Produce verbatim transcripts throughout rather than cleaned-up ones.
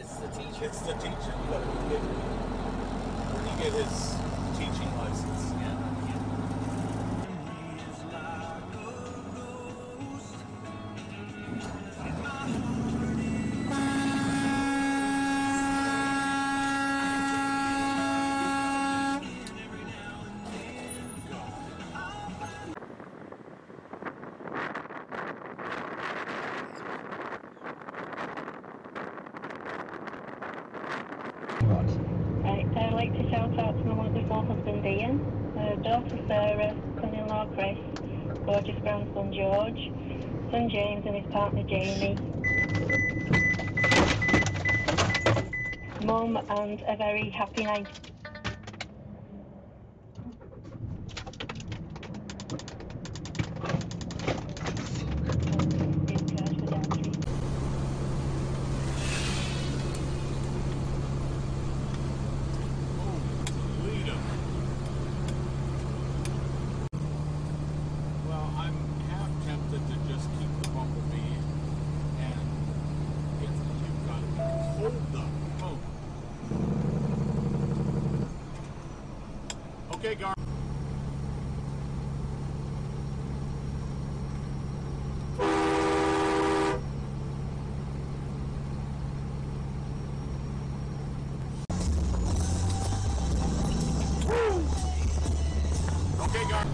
It's the teacher. It's the teacher. You gotta get, when you get his teaching license. Yeah. Right, I'd like to shout out to my wonderful husband Ian, uh, daughter Sarah, son-in-law Chris, gorgeous grandson George, son James and his partner Jamie, mum and a very happy night. Well, I'm half tempted to just keep the Bumblebee and it's, you've got to hold the phone. Okay, Gar. Okay, Gar.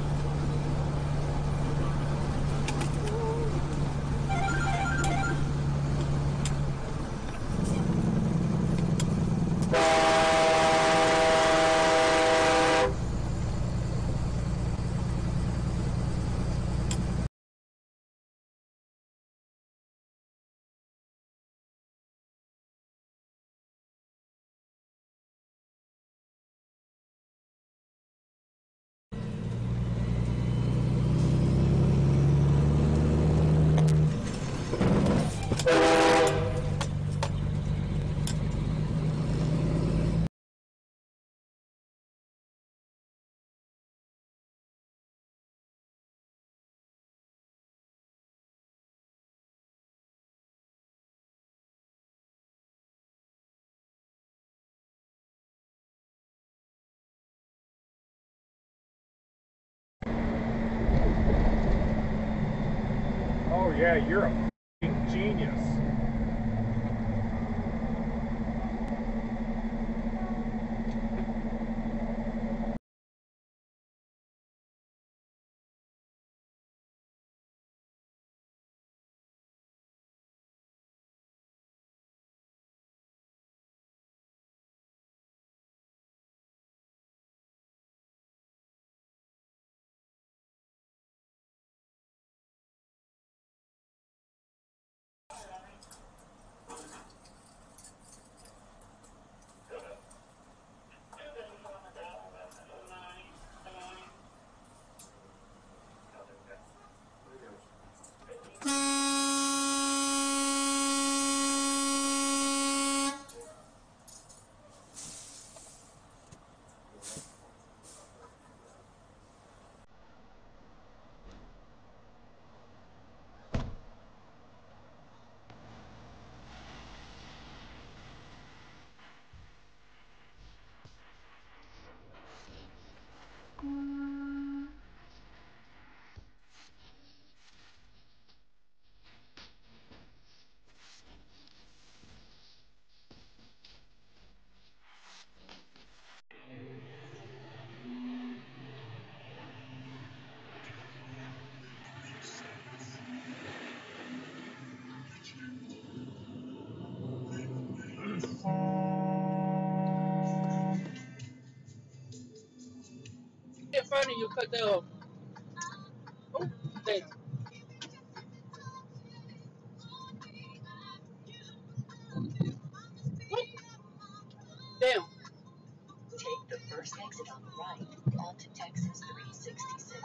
Oh yeah, you're a f***ing genius. In front of you, cut that off. Oh, thanks. Damn. Take the first exit on the right onto Texas three sixty-six.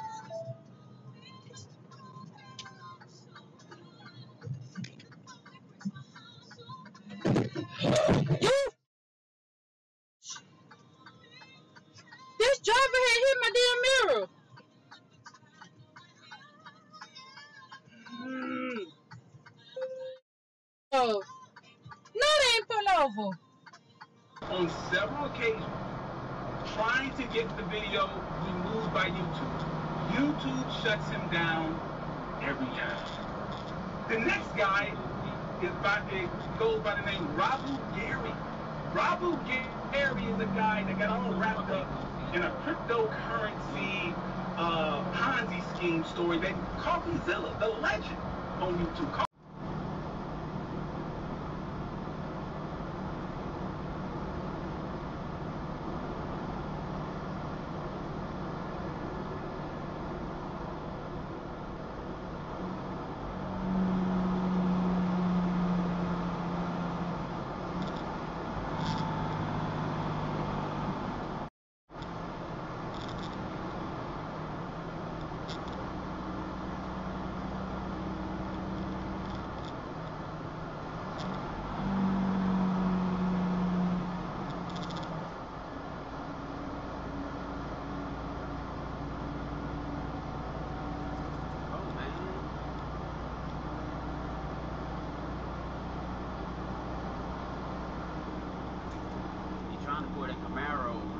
This driver had hit my damn mirror. Mm. Oh. No, they ain't pull over. On several occasions, trying to get the video removed by YouTube. YouTube shuts him down every time. The next guy is by, it goes by the name Rabu Gary. Rabu Gary is a guy that got all wrapped up in a cryptocurrency uh, Ponzi scheme story that CoffeeZilla, the legend, on YouTube. Trying to pull that Camaro over.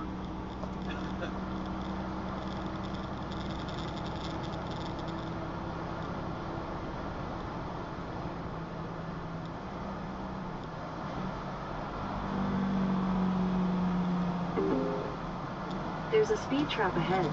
There's a speed trap ahead.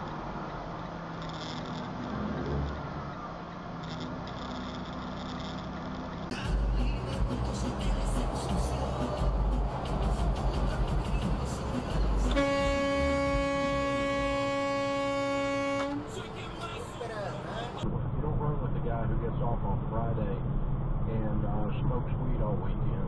You don't run with the guy who gets off on Friday and uh, smokes weed all weekend.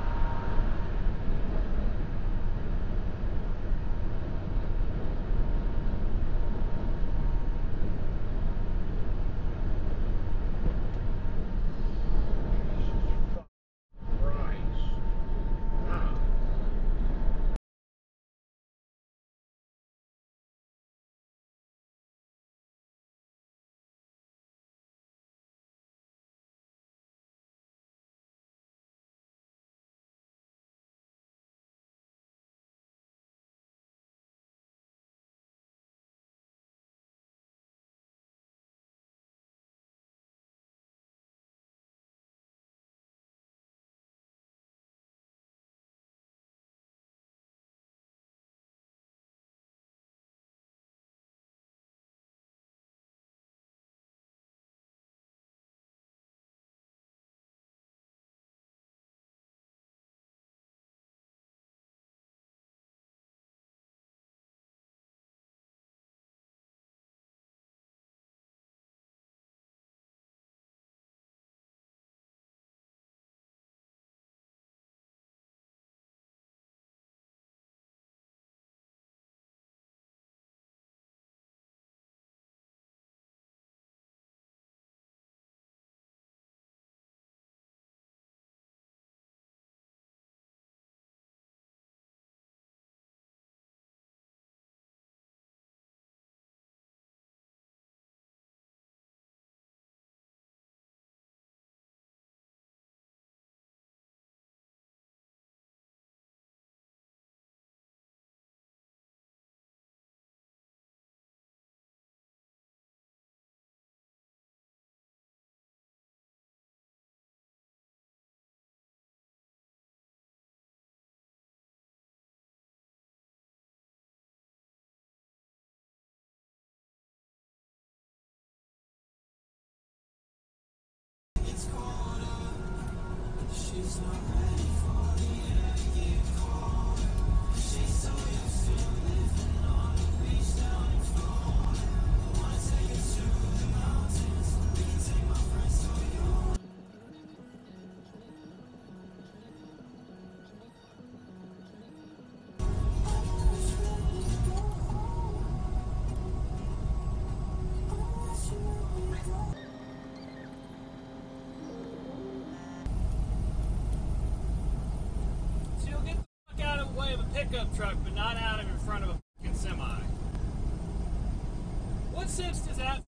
Pickup truck, but not out of in front of a fucking semi. What sense does that